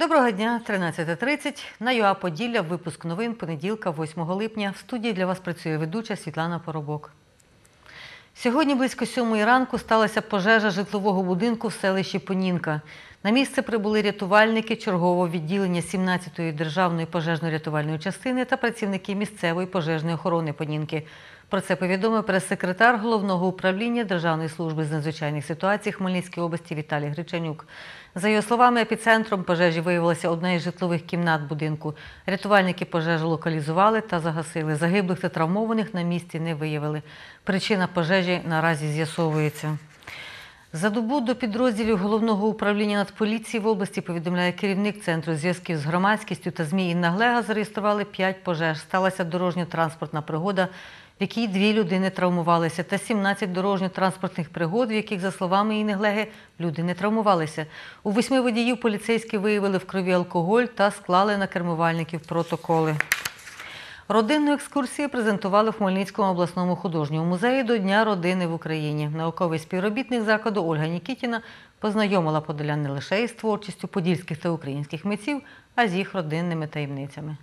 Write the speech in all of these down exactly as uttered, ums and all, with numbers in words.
Доброго дня, тринадцята тридцять. На ЮА Поділля випуск новин понеділка, восьмого липня. В студії для вас працює ведуча Світлана Поробок. Сьогодні близько сьомої ранку сталася пожежа житлового будинку в селищі Понінка. На місце прибули рятувальники чергового відділення сімнадцятої державної пожежно-рятувальної частини та працівники місцевої пожежної охорони Понінки. Про це повідомив прес-секретар Головного управління Державної служби з надзвичайних ситуацій Хмельницької області Віталій Гречанюк. За його словами, епіцентром пожежі виявилася одна із житлових кімнат будинку. Рятувальники пожежу локалізували та загасили. Загиблих та травмованих на місці не виявили. Причина пожежі наразі з'ясовується. За добу до підрозділів Головного управління Нацполіції в області, повідомляє керівник Центру зв'язків з громадськістю та ЗМІ Інна Глега, зареєстрували п'ять пожеж. Сталася дорожньо-транспортна пригода, в якій дві людини травмувалися, та сімнадцять дорожньо-транспортних пригод, в яких, за словами Інни Глеги, люди не травмувалися. У восьми водіїв поліцейські виявили в крові алкоголь та склали на кермувальників протоколи. Родинну екскурсію презентували в Хмельницькому обласному художньому музеї до Дня родини в Україні. Науковий співробітник закладу Ольга Нікітіна познайомила подолян не лише із творчістю подільських та українських митців, а з їх родинними таємницями.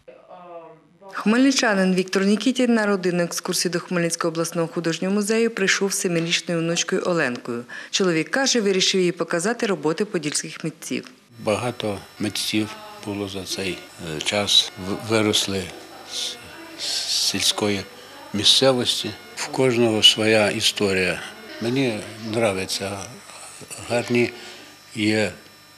Хмельничанин Віктор Нікітін на родинну екскурсію до Хмельницького обласного художнього музею прийшов з семирічною внучкою Оленкою. Чоловік каже, вирішив їй показати роботи подільських митців. Багато митців було за цей час, виросли з сільської місцевості. В кожного своя історія. Мені подобається, гарні є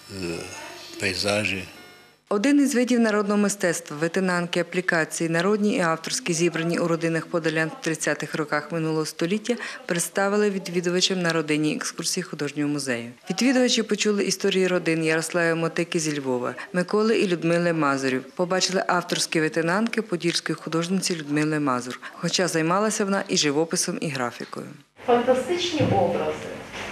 пейзажі. Один із видів народного мистецтва – ветенанки, аплікації, народні і авторські, зібрані у родинах подолян в тридцятих роках минулого століття, представили відвідувачам на родинній екскурсії художнього музею. Відвідувачі почули історії родин Ярослава Мотики зі Львова, Миколи і Людмили Мазурів. Побачили авторські ветенанки подільської художниці Людмили Мазур, хоча займалася вона і живописом, і графікою. Фантастичні образи,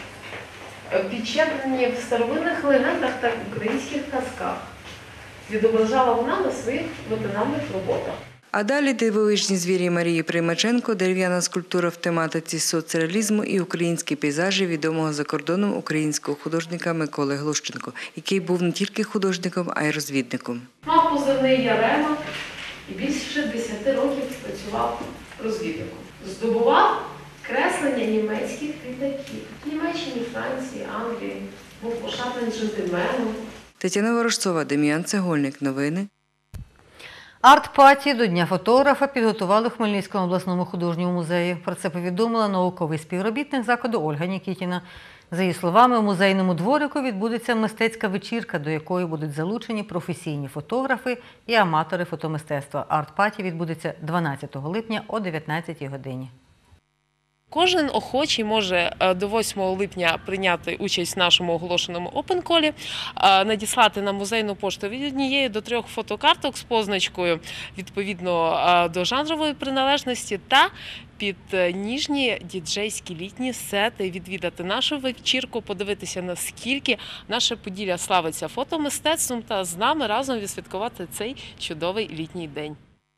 підчеплені в старовинних легендах та українських казках, відображала вона на своїх ветенанних роботах. А далі дивовижні звірі Марії Приймаченко, дерев'яна скульптура в тематиці соцреалізму і українські пейзажі відомого за кордоном українського художника Миколи Глущенко, який був не тільки художником, а й розвідником. Мав позивний Ярема і більше десяти років працював розвідником. Здобував креслення німецьких літаків. В Німеччині, Франції, Англії. Був пошанований джентльменом. Тетяна Ворожцова, Дем'ян Цегольник. Новини. Арт-паті до Дня фотографа підготували в Хмельницькому обласному художньому музеї. Про це повідомила науковий співробітник закладу Ольга Нікітіна. За її словами, у музейному дворику відбудеться мистецька вечірка, до якої будуть залучені професійні фотографи і аматори фотомистецтва. Арт-паті відбудеться дванадцятого липня о дев'ятнадцятій годині. Кожен охочий може до восьмого липня прийняти участь в нашому оголошеному опен-колі, надіслати на музейну пошту від однієї до трьох фотокарток з позначкою відповідно до жанрової приналежності та під ніжні діджейські літні сети, відвідати нашу вечірку, подивитися, наскільки наше Поділля славиться фотомистецтвом та з нами разом відсвяткувати цей чудовий літній день.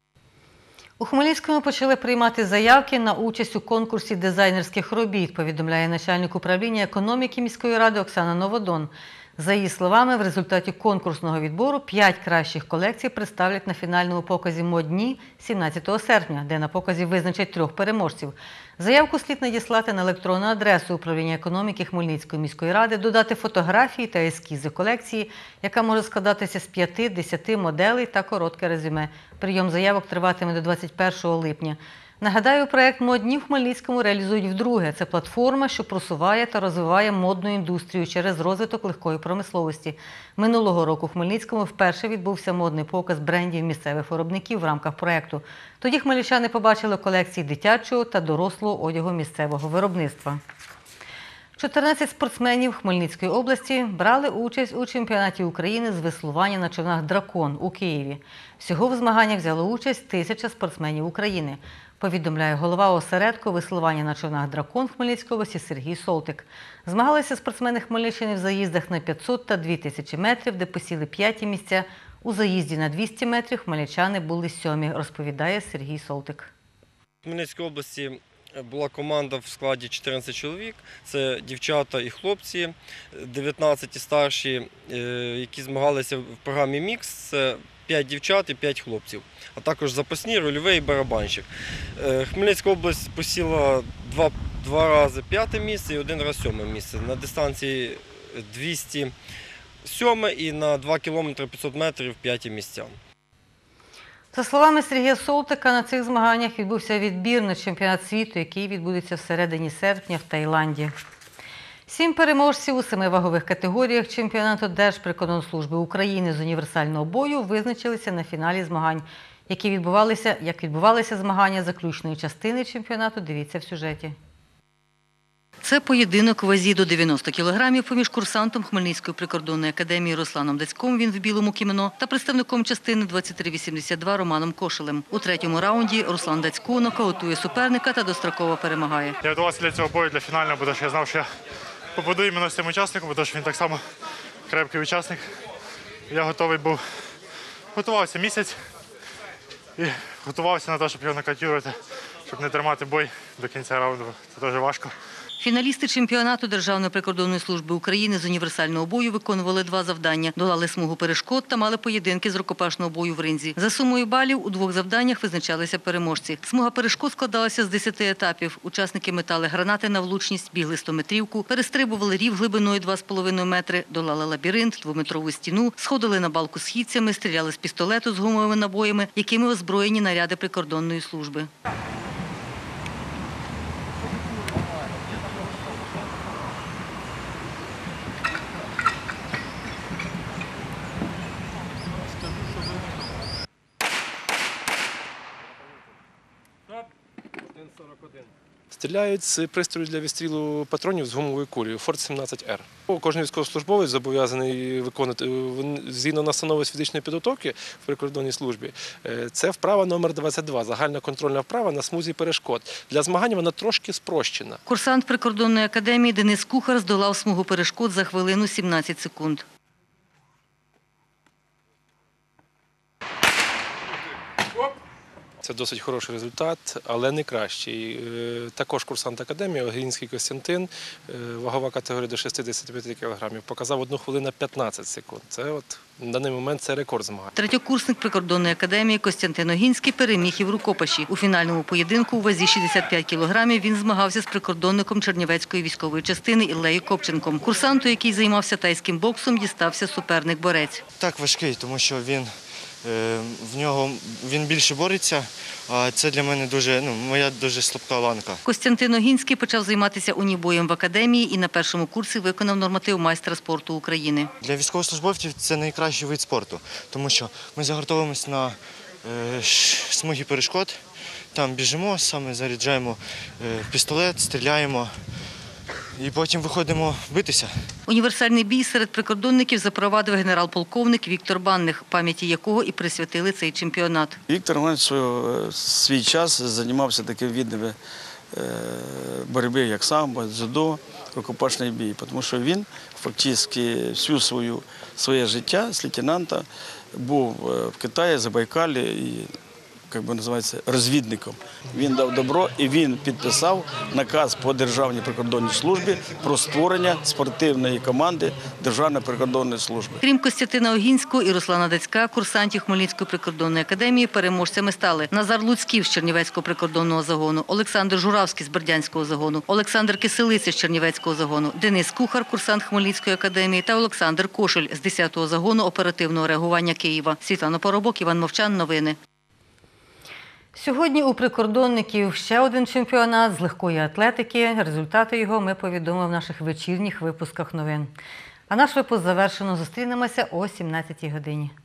У Хмельницькому почали приймати заявки на участь у конкурсі дизайнерських робіт, повідомляє начальник управління економіки міської ради Оксана Новодон. За її словами, в результаті конкурсного відбору п'ять кращих колекцій представлять на фінальному показі «Модні» сімнадцятого серпня, де на показі визначать трьох переможців. Заявку слід надіслати на електронну адресу управління економіки Хмельницької міської ради, додати фотографії та ескізи колекції, яка може складатися з п'яти-десяти моделей та коротке резюме. Прийом заявок триватиме до двадцять першого липня. Нагадаю, проєкт «Модні» в Хмельницькому реалізують вдруге. Це платформа, що просуває та розвиває модну індустрію через розвиток легкої промисловості. Минулого року в Хмельницькому вперше відбувся модний показ брендів місцевих виробників в рамках проєкту. Тоді хмельничани побачили колекції дитячого та дорослого одягу місцевого виробництва. чотирнадцять спортсменів Хмельницької області брали участь у чемпіонаті України з веслування на човнах «Дракон» у Києві. Всього в змаганнях взяло участь тисяча спортсменів України, повідомляє голова осередку веслування на човнах «Дракон» в Хмельницькій області Сергій Солтик. Змагалися спортсмени Хмельниччини в заїздах на п'ятсот та дві тисячі метрів, де посіли п'яті місця. У заїзді на двісті метрів хмельничани були сьомі, розповідає Сергій Солтик. В Хмельницькій області Була команда в складі чотирнадцять чоловік, це дівчата і хлопці, дев'ятнадцять і старші, які змагалися в програмі «Мікс», це п'ять дівчат і п'ять хлопців, а також запасні, рольовий і барабанщик. Хмельницька область посіла два, два рази п'яте місце і один раз сьоме місце. На дистанції двісті сьоме і на два кілометри п'ятсот метрів п'яті місця. За словами Сергія Солтика, на цих змаганнях відбувся відбір на чемпіонат світу, який відбудеться всередині серпня в Таїланді. Сім переможців у семи вагових категоріях чемпіонату Держприкордонслужби України з універсального бою визначилися на фіналі змагань, які відбувалися, як відбувалися змагання заключної частини чемпіонату, дивіться в сюжеті. Це поєдинок у вазі до дев'яноста кілограмів поміж курсантом Хмельницької прикордонної академії Русланом Дацьком, він в білому кімоно, та представником частини двадцять три вісімдесят два Романом Кошелем. У третьому раунді Руслан Дацько нокаутує суперника та достроково перемагає. Я готувався для цього бою, для фінального, бо я знав, що я попаду іменно з цим учасником, бо він так само крепкий учасник. Я готовий був, готувався місяць і готувався на те, щоб його нокаутувати, щоб не тримати бой до кінця раунду. Це дуже важко. Фіналісти чемпіонату Державної прикордонної служби України з універсального бою виконували два завдання – долали смугу перешкод та мали поєдинки з рукопашного бою в ринзі. За сумою балів у двох завданнях визначалися переможці. Смуга перешкод складалася з десяти етапів. Учасники метали гранати на влучність, бігли стометрівку, перестрибували рів глибиною два з половиною метри, долали лабіринт, двометрову стіну, сходили на балку східцями, стріляли з пістолету з гумовими набоями, якими озброєні наряди прикордонної служби. Стріляють з пристрою для відстрілу патронів з гумовою кулею Форт сімнадцять ер. Кожен військовослужбовець зобов'язаний виконувати згідно настанови з фізичної підготовки в прикордонній службі. Це вправа номер двадцять два, загальна контрольна вправа на смузі перешкод. Для змагань вона трошки спрощена. Курсант прикордонної академії Денис Кухар здолав смугу перешкод за хвилину сімнадцять секунд. Це досить хороший результат, але не кращий. Також курсант академії Огрінський Костянтин, вагова категорія до шістдесят п'ять кілограмів, показав одну хвилину п'ятнадцять секунд. Це от на даний момент це рекорд змагань. Третьокурсник прикордонної академії Костянтин Огінський переміг і в рукопаші. У фінальному поєдинку у вазі шістдесят п'ять кілограмів він змагався з прикордонником Чернівецької військової частини Іллею Копченком. Курсанту, який займався тайським боксом, дістався суперник-борець. Так важкий, тому що він в нього він більше бореться, а це для мене дуже, ну, моя дуже слабка ланка. Костянтин Огінський почав займатися унібоєм в академії і на першому курсі виконав норматив майстра спорту України. Для військовослужбовців це найкращий вид спорту, тому що ми загартовуємося на е, смугі перешкод, там біжимо, саме заряджаємо е, пістолет, стріляємо. І потім виходимо битися. Універсальний бій серед прикордонників запровадив генерал-полковник Віктор Банних, пам'яті якого і присвятили цей чемпіонат. Віктор Іванович свій час займався такими видами боротьби, як самбо, дзюдо, рукопашний бій, тому що він фактично всю свою своє життя з лейтенанта був в Китаї, Забайкалі і, як би називається, розвідником. Він дав добро і він підписав наказ по Державній прикордонній службі про створення спортивної команди Державної прикордонної служби. Крім Костянтина Огінського і Руслана Дацька, курсантів Хмельницької прикордонної академії переможцями стали Назар Луцьків з Чернівецького прикордонного загону, Олександр Журавський з Бердянського загону, Олександр Киселиця з Чернівецького загону, Денис Кухар, курсант Хмельницької академії та Олександр Кошель з десятого загону оперативного реагування Києва. Світлана Поробок, Іван Мовчан. Новини. Сьогодні у прикордонників ще один чемпіонат з легкої атлетики. Результати його ми повідомимо в наших вечірніх випусках новин. А наш випуск завершено. Зустрінемося о сімнадцятій годині.